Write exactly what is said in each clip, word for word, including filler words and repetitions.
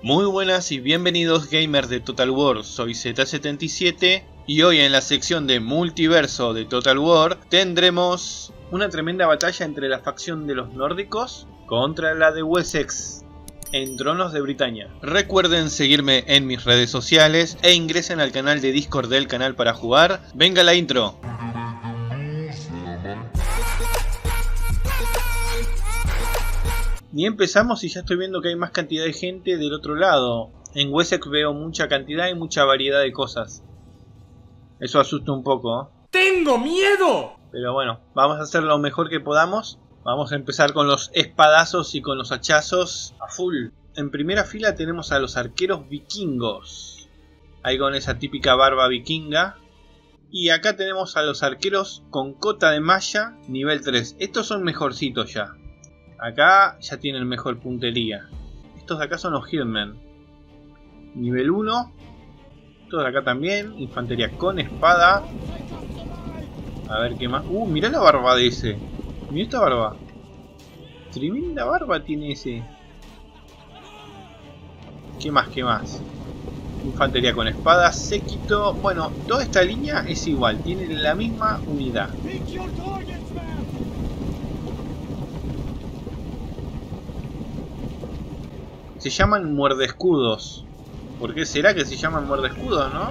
Muy buenas y bienvenidos gamers de Total War, soy Z setenta y siete y hoy en la sección de multiverso de Total War tendremos una tremenda batalla entre la facción de los nórdicos contra la de Wessex en Tronos de Britania. Recuerden seguirme en mis redes sociales e ingresen al canal de Discord del canal para jugar. Venga la intro. Y empezamos y ya estoy viendo que hay más cantidad de gente del otro lado. En Wessex veo mucha cantidad y mucha variedad de cosas. Eso asusta un poco, ¿eh? ¡Tengo miedo! Pero bueno, vamos a hacer lo mejor que podamos. Vamos a empezar con los espadazos y con los hachazos a full. En primera fila tenemos a los arqueros vikingos. Ahí con esa típica barba vikinga. Y acá tenemos a los arqueros con cota de malla nivel tres. Estos son mejorcitos ya. Acá ya tienen mejor puntería. Estos de acá son los Hillmen. Nivel uno. Estos de acá también. Infantería con espada. A ver qué más. Uh, mirá la barba de ese. Mirá esta barba. Tremenda barba tiene ese. ¿Qué más? ¿Qué más? Infantería con espada. Séquito. Bueno, toda esta línea es igual. Tiene la misma unidad. Se llaman muerdescudos. ¿Por qué será que se llaman muerdescudos, no?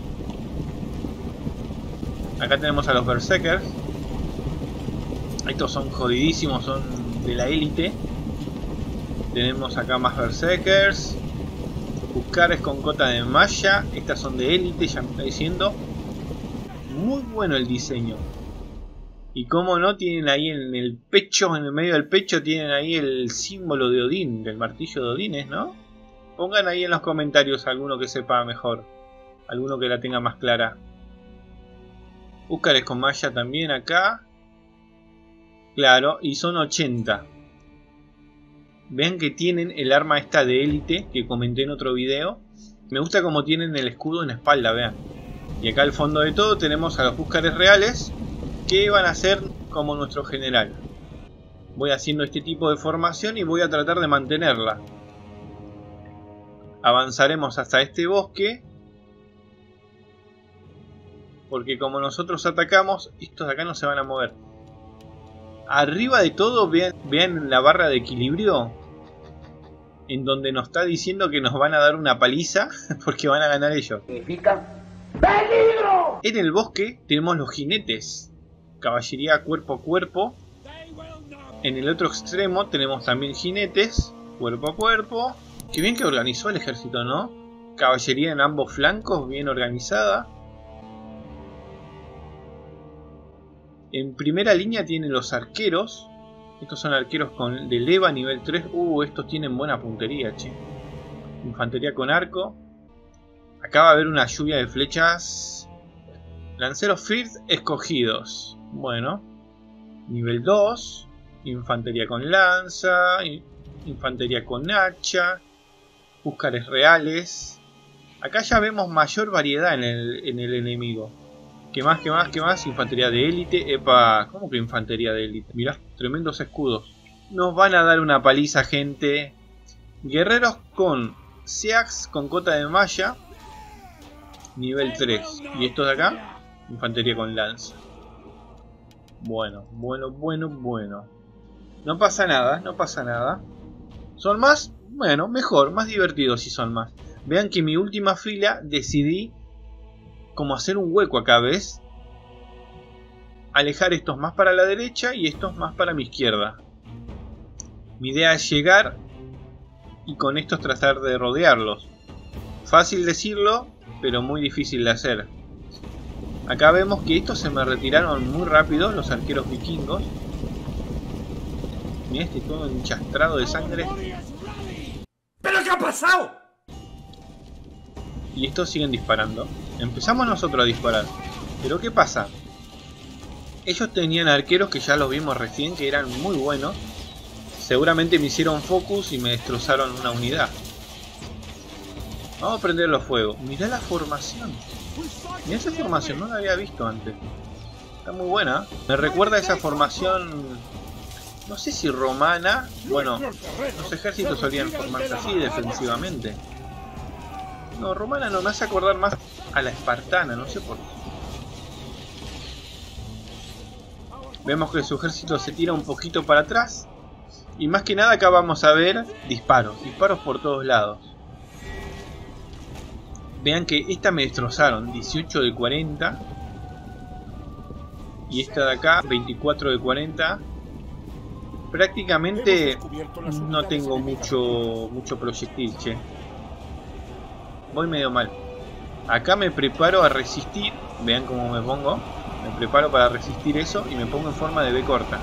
Acá tenemos a los berserkers. Estos son jodidísimos, son de la élite. Tenemos acá más berserkers. Buscares con cota de malla. Estas son de élite, ya me está diciendo. Muy bueno el diseño. Y como no, tienen ahí en el pecho, en el medio del pecho, tienen ahí el símbolo de Odín, del martillo de Odín, ¿no? Pongan ahí en los comentarios alguno que sepa mejor, alguno que la tenga más clara. Húcares con malla también acá. Claro, y son ochenta. Vean que tienen el arma esta de élite que comenté en otro video. Me gusta como tienen el escudo en la espalda, vean. Y acá al fondo de todo tenemos a los húcares reales, que van a ser como nuestro general. Voy haciendo este tipo de formación y voy a tratar de mantenerla. Avanzaremos hasta este bosque, porque como nosotros atacamos, estos de acá no se van a mover. Arriba de todo vean, vean la barra de equilibrio, en donde nos está diciendo que nos van a dar una paliza porque van a ganar ellos. Significa peligro. En el bosque tenemos los jinetes. Caballería cuerpo a cuerpo. En el otro extremo tenemos también jinetes cuerpo a cuerpo. Qué bien que organizó el ejército, ¿no? Caballería en ambos flancos, bien organizada. En primera línea tienen los arqueros. Estos son arqueros con de leva nivel tres. Uh, estos tienen buena puntería, che. Infantería con arco. Acá va a haber una lluvia de flechas. Lanceros First escogidos. Bueno, nivel dos, infantería con lanza, infantería con hacha, húcares reales. Acá ya vemos mayor variedad en el, en el enemigo. ¿Qué más, qué más, qué más? Infantería de élite. Epa, ¿cómo que infantería de élite? Mirá, tremendos escudos. Nos van a dar una paliza, gente. Guerreros con Seax con cota de malla, nivel tres. Y estos de acá, infantería con lanza. Bueno, bueno, bueno, bueno. No pasa nada, no pasa nada. ¿Son más? Bueno, mejor, más divertidos si son más. Vean que en mi última fila decidí como hacer un hueco acá, ¿ves? Alejar estos más para la derecha y estos más para mi izquierda. Mi idea es llegar y con estos tratar de rodearlos. Fácil decirlo, pero muy difícil de hacer. Acá vemos que estos se me retiraron muy rápido, los arqueros vikingos. Mirá este todo enchastrado de sangre. ¿Pero qué ha pasado? Y estos siguen disparando. Empezamos nosotros a disparar. Pero ¿qué pasa? Ellos tenían arqueros que ya los vimos recién, que eran muy buenos. Seguramente me hicieron focus y me destrozaron una unidad. Vamos a prenderlo a fuego. Mirá la formación. Mirá esa formación, no la había visto antes. Está muy buena. Me recuerda a esa formación No sé si romana. Bueno, los ejércitos solían formarse así defensivamente. No, romana no, me hace acordar más a la espartana, no sé por qué. Vemos que su ejército se tira un poquito para atrás. Y más que nada acá vamos a ver disparos, disparos por todos lados. Vean que esta me destrozaron, dieciocho de cuarenta. Y esta de acá, veinticuatro de cuarenta. Prácticamente no tengo mucho, mucho proyectil, che. Voy medio mal. Acá me preparo a resistir. Vean cómo me pongo. Me preparo para resistir eso y me pongo en forma de B corta.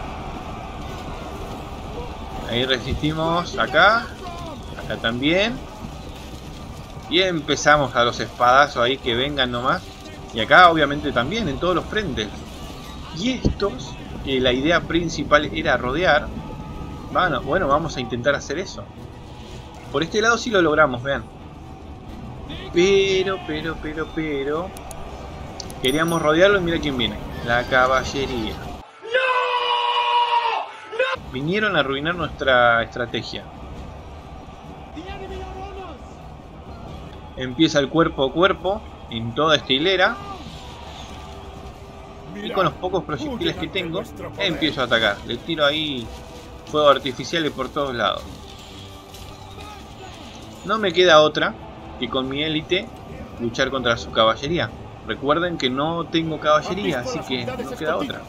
Ahí resistimos acá. Acá también. Y empezamos a los espadazos ahí que vengan nomás. Y acá obviamente también en todos los frentes. Y estos, que la idea principal era rodear. Bueno, bueno, vamos a intentar hacer eso. Por este lado sí lo logramos, vean. Pero, pero, pero, pero... queríamos rodearlo y mira quién viene. La caballería. Vinieron a arruinar nuestra estrategia. Empieza el cuerpo a cuerpo en toda esta hilera. Y con los pocos proyectiles que tengo, empiezo a atacar. Le tiro ahí fuegos artificiales por todos lados. No me queda otra que con mi élite luchar contra su caballería. Recuerden que no tengo caballería, así que no queda otra.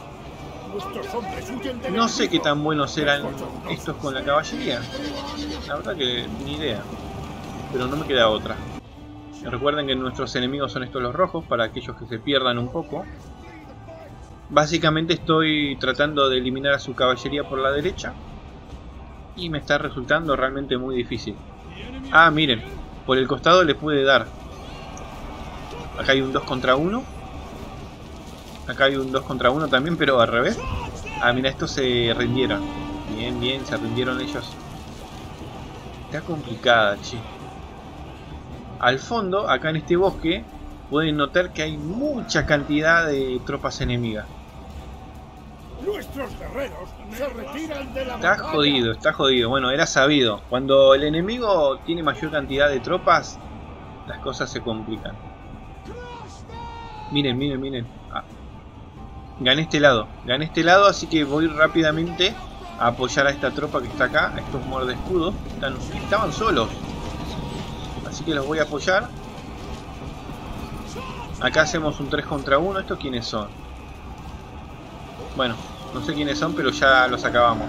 No sé qué tan buenos eran estos con la caballería. La verdad que ni idea. Pero no me queda otra. Recuerden que nuestros enemigos son estos los rojos, para aquellos que se pierdan un poco. Básicamente estoy tratando de eliminar a su caballería por la derecha. Y me está resultando realmente muy difícil. Ah, miren. Por el costado le pude dar. Acá hay un dos contra uno. Acá hay un dos contra uno también, pero al revés. Ah, mira, estos se rindieron. Bien, bien, se rindieron ellos. Está complicada, che. Al fondo, acá en este bosque, pueden notar que hay mucha cantidad de tropas enemigas. Nuestros guerreros se retiran de la Está batalla. jodido, está jodido. Bueno, era sabido. Cuando el enemigo tiene mayor cantidad de tropas, las cosas se complican. Miren, miren, miren. Ah. Gané este lado, gané este lado, así que voy rápidamente a apoyar a esta tropa que está acá, a estos mordescudos. Están, estaban solos. Así que los voy a apoyar. Acá hacemos un tres contra uno. ¿Estos quiénes son? Bueno, no sé quiénes son, pero ya los acabamos.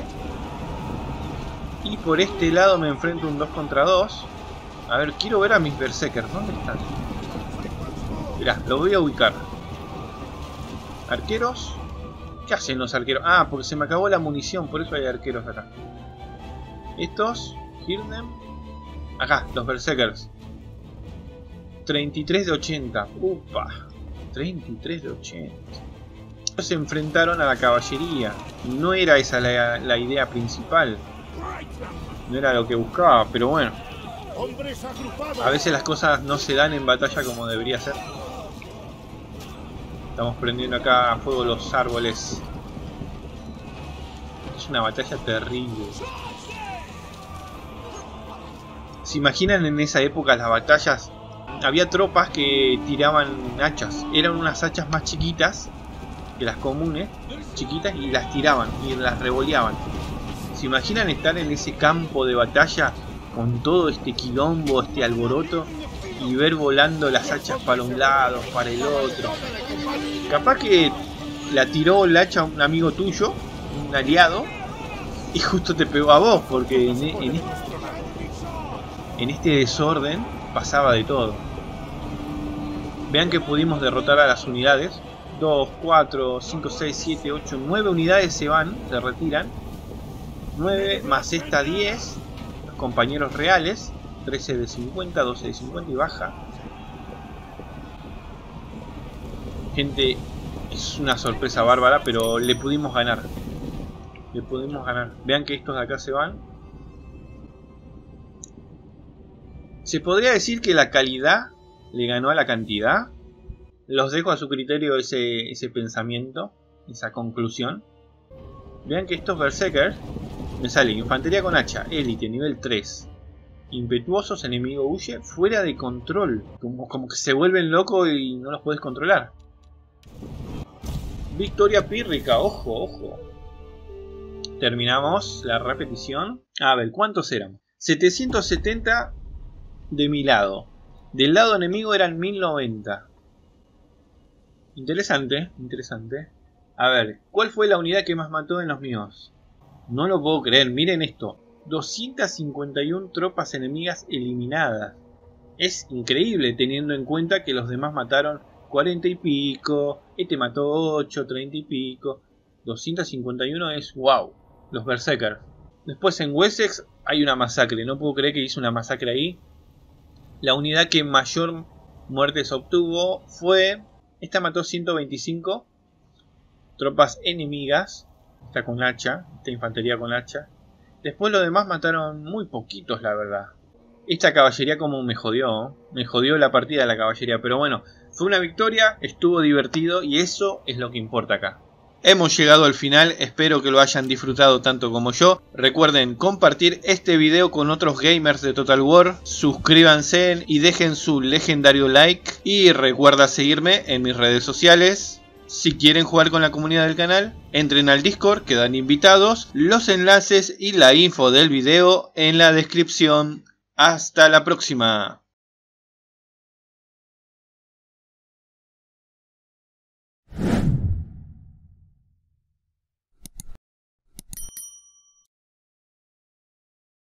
Y por este lado me enfrento un dos contra dos. A ver, quiero ver a mis berserkers. ¿Dónde están? Mirá, los voy a ubicar. Arqueros. ¿Qué hacen los arqueros? Ah, porque se me acabó la munición, por eso hay arqueros acá. Estos, Hirnem. Acá, los berserkers. treinta y tres de ochenta. Upa. treinta y tres de ochenta. Se enfrentaron a la caballería. No era esa la, la idea principal. No era lo que buscaba, pero bueno. A veces las cosas no se dan en batalla como debería ser. Estamos prendiendo acá a fuego los árboles. Es una batalla terrible. ¿Se imaginan en esa época las batallas? Había tropas que tiraban hachas. Eran unas hachas más chiquitas que las comunes, chiquitas, y las tiraban y las revoleaban. ¿Se imaginan estar en ese campo de batalla con todo este quilombo, este alboroto, y ver volando las hachas para un lado, para el otro? Capaz que la tiró la hacha a un amigo tuyo, un aliado, y justo te pegó a vos, porque en, en, este, en este desorden pasaba de todo. Vean que pudimos derrotar a las unidades. dos, cuatro, cinco, seis, siete, ocho, nueve unidades se van, se retiran. nueve más esta diez. Los compañeros reales. trece de cincuenta, doce de cincuenta y baja. Gente, es una sorpresa bárbara, pero le pudimos ganar. Le pudimos ganar. Vean que estos de acá se van. ¿Se podría decir que la calidad le ganó a la cantidad? Los dejo a su criterio ese, ese pensamiento, esa conclusión. Vean que estos berserkers me sale infantería con hacha, élite, nivel tres. Impetuosos, enemigo huye, fuera de control. Como, como que se vuelven locos y no los puedes controlar. Victoria pírrica, ojo, ojo. Terminamos la repetición. A ver, ¿cuántos eran? setecientos setenta de mi lado. Del lado enemigo eran mil noventa. Interesante, interesante. A ver, ¿cuál fue la unidad que más mató en los míos? No lo puedo creer, miren esto. doscientas cincuenta y una tropas enemigas eliminadas. Es increíble teniendo en cuenta que los demás mataron cuarenta y pico. Este mató ocho, treinta y pico. doscientos cincuenta y uno es wow. Los berserkers. Después en Wessex hay una masacre. No puedo creer que hizo una masacre ahí. La unidad que mayor muertes obtuvo fue... Esta mató ciento veinticinco tropas enemigas. Esta con hacha. Esta infantería con hacha. Después los demás mataron muy poquitos, la verdad. Esta caballería como me jodió. Me jodió la partida de la caballería. Pero bueno, fue una victoria, estuvo divertido y eso es lo que importa acá. Hemos llegado al final, espero que lo hayan disfrutado tanto como yo. Recuerden compartir este video con otros gamers de Total War. Suscríbanse y dejen su legendario like. Y recuerda seguirme en mis redes sociales. Si quieren jugar con la comunidad del canal, entren al Discord, quedan invitados. Los enlaces y la info del video en la descripción. Hasta la próxima.